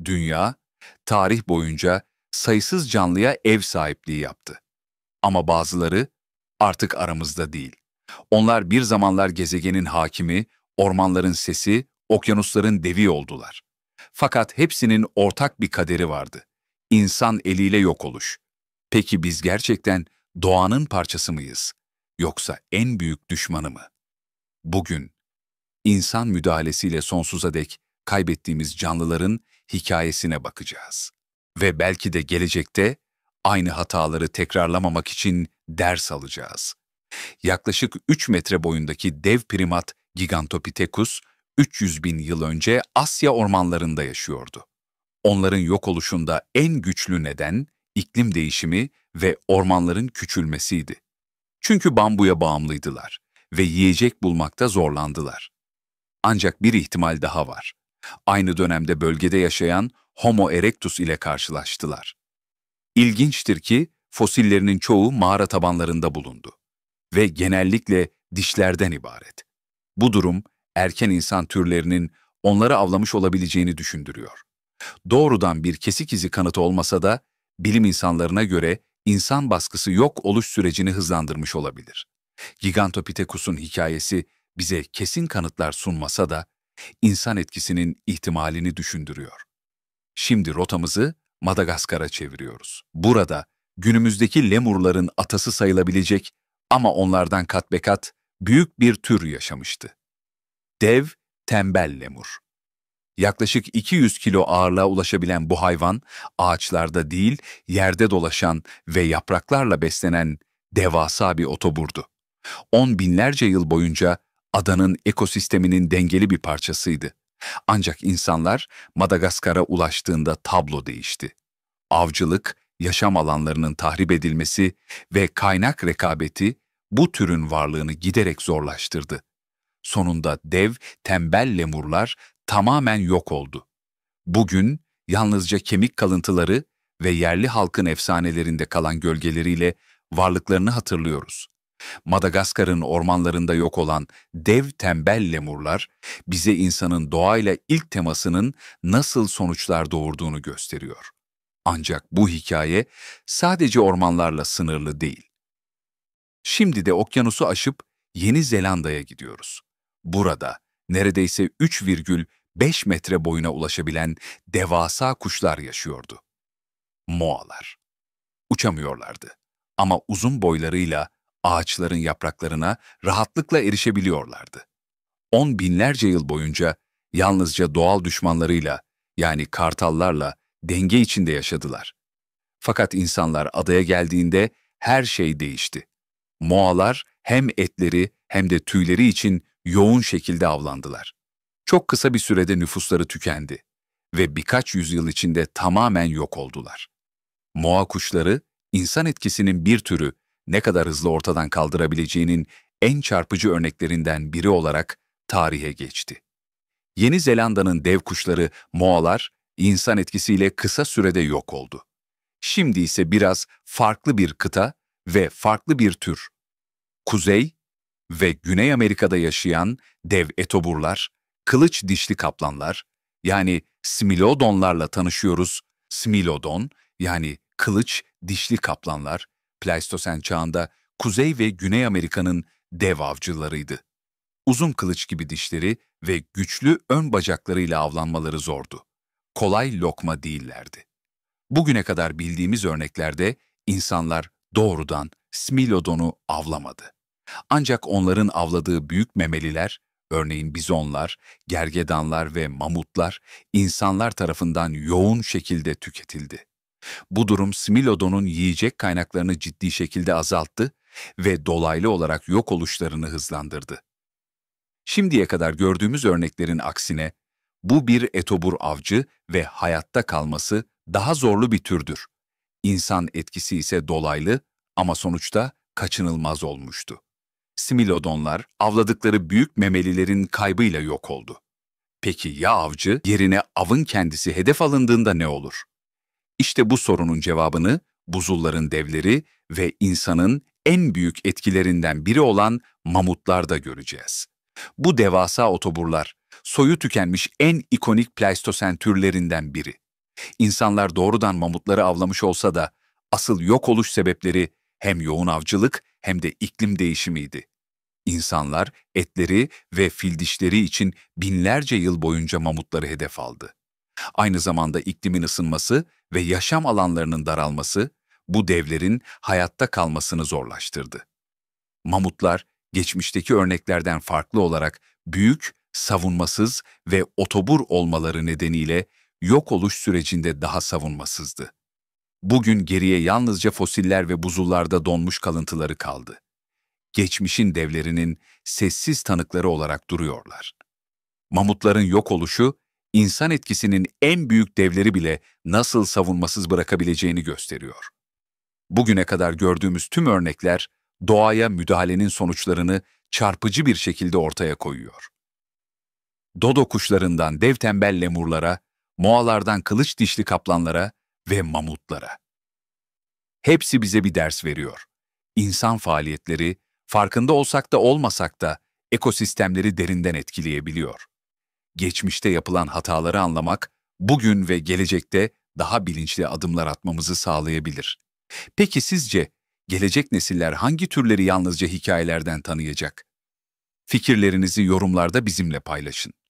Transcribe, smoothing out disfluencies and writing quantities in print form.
Dünya, tarih boyunca sayısız canlıya ev sahipliği yaptı. Ama bazıları artık aramızda değil. Onlar bir zamanlar gezegenin hakimi, ormanların sesi, okyanusların devi oldular. Fakat hepsinin ortak bir kaderi vardı. İnsan eliyle yok oluş. Peki biz gerçekten doğanın parçası mıyız? Yoksa en büyük düşmanı mı? Bugün insan müdahalesiyle sonsuza dek kaybettiğimiz canlıların hikayesine bakacağız. Ve belki de gelecekte aynı hataları tekrarlamamak için ders alacağız. Yaklaşık 3 metre boyundaki dev primat Gigantopithecus, 300 bin yıl önce Asya ormanlarında yaşıyordu. Onların yok oluşunda en güçlü neden iklim değişimi ve ormanların küçülmesiydi. Çünkü bambuya bağımlıydılar ve yiyecek bulmakta zorlandılar. Ancak bir ihtimal daha var. Aynı dönemde bölgede yaşayan Homo erectus ile karşılaştılar. İlginçtir ki fosillerinin çoğu mağara tabanlarında bulundu ve genellikle dişlerden ibaret. Bu durum erken insan türlerinin onları avlamış olabileceğini düşündürüyor. Doğrudan bir kesik izi kanıtı olmasa da bilim insanlarına göre insan baskısı yok oluş sürecini hızlandırmış olabilir. Gigantopithecus'un hikayesi bize kesin kanıtlar sunmasa da insan etkisinin ihtimalini düşündürüyor. Şimdi rotamızı Madagaskar'a çeviriyoruz. Burada günümüzdeki lemurların atası sayılabilecek ama onlardan kat be kat büyük bir tür yaşamıştı. Dev tembel lemur. Yaklaşık 200 kilo ağırlığa ulaşabilen bu hayvan, ağaçlarda değil, yerde dolaşan ve yapraklarla beslenen devasa bir otoburdu. 10 binlerce yıl boyunca adanın ekosisteminin dengeli bir parçasıydı. Ancak insanlar Madagaskar'a ulaştığında tablo değişti. Avcılık, yaşam alanlarının tahrip edilmesi ve kaynak rekabeti bu türün varlığını giderek zorlaştırdı. Sonunda dev, tembel lemurlar tamamen yok oldu. Bugün yalnızca kemik kalıntıları ve yerli halkın efsanelerinde kalan gölgeleriyle varlıklarını hatırlıyoruz. Madagaskar'ın ormanlarında yok olan dev tembel lemurlar bize insanın doğayla ilk temasının nasıl sonuçlar doğurduğunu gösteriyor. Ancak bu hikaye sadece ormanlarla sınırlı değil. Şimdi de okyanusu aşıp Yeni Zelanda'ya gidiyoruz. Burada neredeyse 3,5 metre boyuna ulaşabilen devasa kuşlar yaşıyordu. Moalar. Uçamıyorlardı ama uzun boylarıyla ağaçların yapraklarına rahatlıkla erişebiliyorlardı. 10 binlerce yıl boyunca yalnızca doğal düşmanlarıyla, yani kartallarla denge içinde yaşadılar. Fakat insanlar adaya geldiğinde her şey değişti. Moalar hem etleri hem de tüyleri için yoğun şekilde avlandılar. Çok kısa bir sürede nüfusları tükendi ve birkaç yüzyıl içinde tamamen yok oldular. Moa kuşları, insan etkisinin bir türü ne kadar hızlı ortadan kaldırabileceğinin en çarpıcı örneklerinden biri olarak tarihe geçti. Yeni Zelanda'nın dev kuşları Moalar, insan etkisiyle kısa sürede yok oldu. Şimdi ise biraz farklı bir kıta ve farklı bir tür. Kuzey ve Güney Amerika'da yaşayan dev etoburlar, kılıç dişli kaplanlar, yani Smilodonlarla tanışıyoruz. Smilodon, yani kılıç dişli kaplanlar, Pleistosen çağında Kuzey ve Güney Amerika'nın dev avcılarıydı. Uzun kılıç gibi dişleri ve güçlü ön bacaklarıyla avlanmaları zordu. Kolay lokma değillerdi. Bugüne kadar bildiğimiz örneklerde insanlar doğrudan Smilodon'u avlamadı. Ancak onların avladığı büyük memeliler, örneğin bizonlar, gergedanlar ve mamutlar, insanlar tarafından yoğun şekilde tüketildi. Bu durum Smilodon'un yiyecek kaynaklarını ciddi şekilde azalttı ve dolaylı olarak yok oluşlarını hızlandırdı. Şimdiye kadar gördüğümüz örneklerin aksine, bu bir etobur avcı ve hayatta kalması daha zorlu bir türdür. İnsan etkisi ise dolaylı ama sonuçta kaçınılmaz olmuştu. Smilodonlar avladıkları büyük memelilerin kaybıyla yok oldu. Peki ya avcı yerine avın kendisi hedef alındığında ne olur? İşte bu sorunun cevabını buzulların devleri ve insanın en büyük etkilerinden biri olan mamutlarda göreceğiz. Bu devasa otoburlar, soyu tükenmiş en ikonik Pleistosen türlerinden biri. İnsanlar doğrudan mamutları avlamış olsa da asıl yok oluş sebepleri hem yoğun avcılık hem de iklim değişimiydi. İnsanlar etleri ve fil dişleri için binlerce yıl boyunca mamutları hedef aldı. Aynı zamanda iklimin ısınması ve yaşam alanlarının daralması bu devlerin hayatta kalmasını zorlaştırdı. Mamutlar geçmişteki örneklerden farklı olarak büyük, savunmasız ve otobur olmaları nedeniyle yok oluş sürecinde daha savunmasızdı. Bugün geriye yalnızca fosiller ve buzullarda donmuş kalıntıları kaldı. Geçmişin devlerinin sessiz tanıkları olarak duruyorlar. Mamutların yok oluşu, insan etkisinin en büyük devleri bile nasıl savunmasız bırakabileceğini gösteriyor. Bugüne kadar gördüğümüz tüm örnekler, doğaya müdahalenin sonuçlarını çarpıcı bir şekilde ortaya koyuyor. Dodo kuşlarından dev tembel lemurlara, moalardan kılıç dişli kaplanlara ve mamutlara. Hepsi bize bir ders veriyor. İnsan faaliyetleri, farkında olsak da olmasak da ekosistemleri derinden etkileyebiliyor. Geçmişte yapılan hataları anlamak, bugün ve gelecekte daha bilinçli adımlar atmamızı sağlayabilir. Peki sizce gelecek nesiller hangi türleri yalnızca hikayelerden tanıyacak? Fikirlerinizi yorumlarda bizimle paylaşın.